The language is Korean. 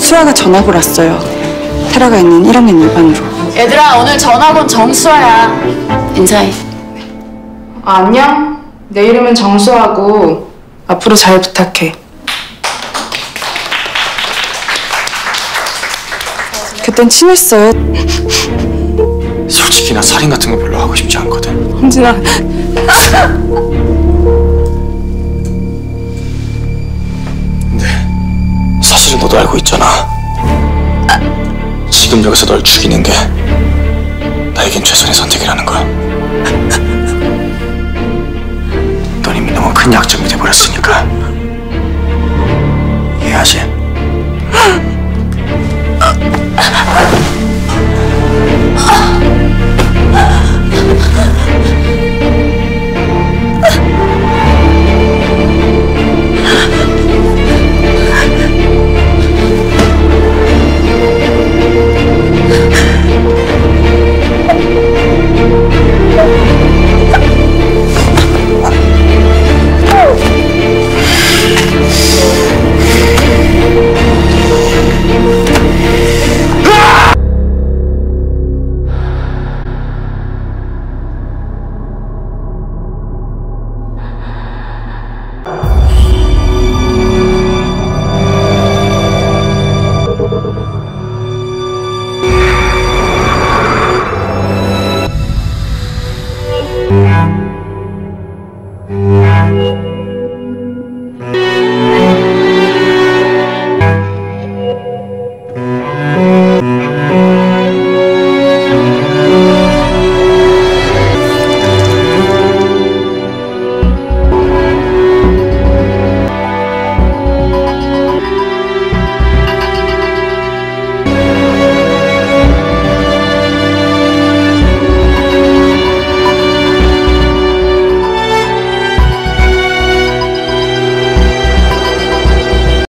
수아가 전학을 왔어요. 테라가 있는 1학년 일반으로. 얘들아, 오늘 전학 온 정수아야. 인사해. 안녕. 내 이름은 정수하고 앞으로 잘 부탁해. 그땐 친했어요. 솔직히 나 살인 같은 거 별로 하고 싶지 않거든. 홍진아. 근데 사실은 너도 알고 있잖아. 지금 여기서 널 죽이는 게 나에겐 최선의 선택이라는 걸. 넌 이미 너무 큰 약점이 돼버렸으니까 이해하지?